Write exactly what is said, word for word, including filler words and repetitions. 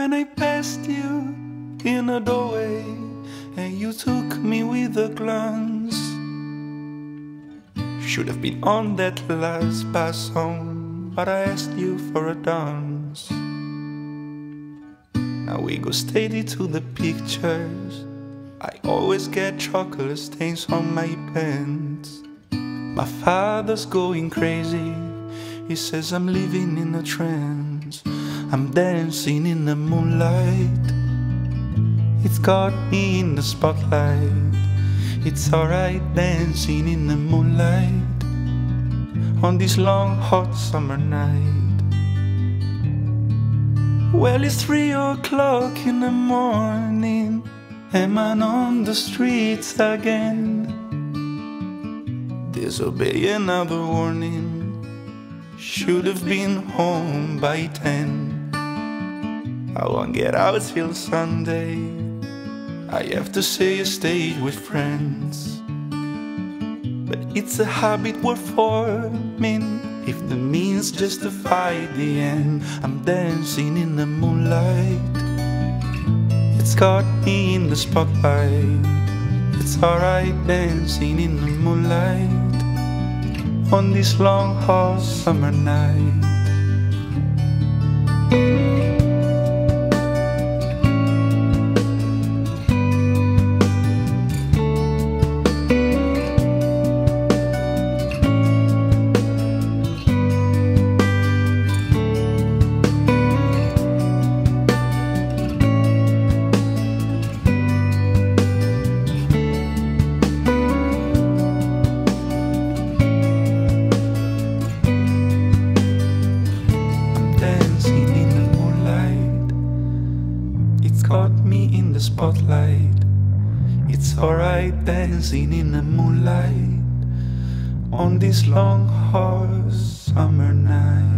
when I passed you in a doorway, and you took me with a glance. Should have been on that last bus home, but I asked you for a dance. Now we go steady to the pictures. I always get chocolate stains on my pants. My father's going crazy. He says I'm living in a trance. I'm dancing in the moonlight. It's got me in the spotlight. It's alright dancing in the moonlight on this long hot summer night. Well, it's three o'clock in the morning, and I'm on the streets again. Disobey another warning. Should have been home by ten. I won't get out till Sunday. I have to say I stayed with friends, but it's a habit worth forming if the means justify the end. I'm dancing in the moonlight. It's got me in the spotlight. It's alright dancing in the moonlight on this long hot summer night. Spotlight. It's alright dancing in the moonlight on this long hot summer night.